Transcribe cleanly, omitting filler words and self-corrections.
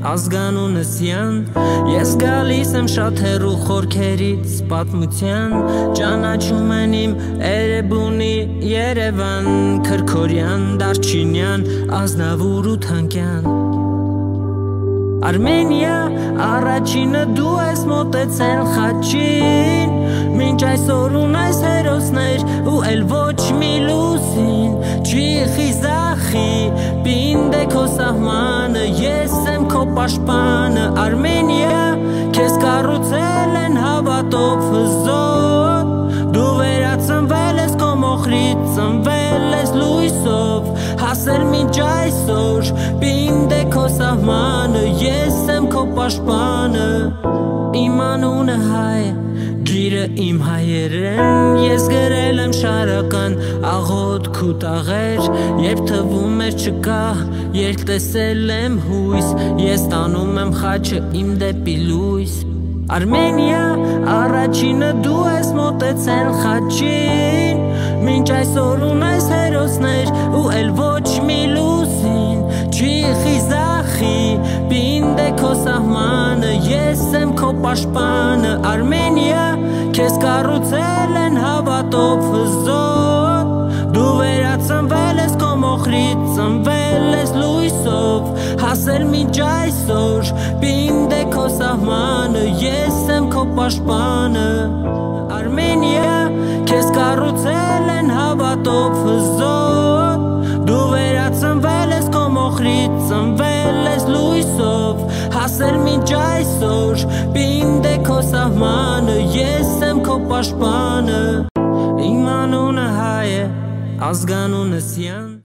ազգանունս յան Ես գալիս եմ շատ հեռու խորքերից պատմության Ճանաչում են իմ Էրեբունի Երևան Քրքորյան, Դարչինյան, Ազնավուր ու Թանկյան Արմենիա, առաջինը դու ես մոտեցել խաչին Մինչ այսօր ունես հերոսներ ու էլ ոչ մի լուսին Չի խիզախի, պինդ է քո սահմանը Ես եմ քո պաշտպանը Արմենիա, քեզ կառուցել են հավատով հզոր Դու վերածնվել ես քո մոխրից, ծնվել ես լույսով Հասել մինչ այսօր, պինդ է քո սահմանը Ես եմ քո պաշտպանը Իմ անունը հայ է Գիրը իմ հայերեն Ես գրել եմ շարական աղոթք ու տաղեր Երբ թվում էր չկա Երբ տեսել եմ հույս Ես տանում եմ խաչը իմ դեպի լույս Արմենիա, առաջինը դու ես մոտեցել խաչին Մինչ այսօր ունես հերոսներ ու էլ ոչ մի լուսին Չի խիզախի, պինդ է քո սահմանը Ես եմ քո պաշտպանը Արմենիա, քեզ կառուցել են հավատով հզոր Դու վերածնվել ես քո մոխրից, ծնվել ես լույսով Հասել մինչ այսօր, պինդ է քո սահմանը Ես եմ քո պաշտպանը Արմենիա, քեզ կառուցել են հավատով հզոր Դու վերածնվել ես քո մոխրից, ծնվել ես լույսով Հասել մինչ այսօր, պինդ է քո սահմանը Ես եմ քո պաշտպանը Իմ անունը հայ է, ազգանունս յան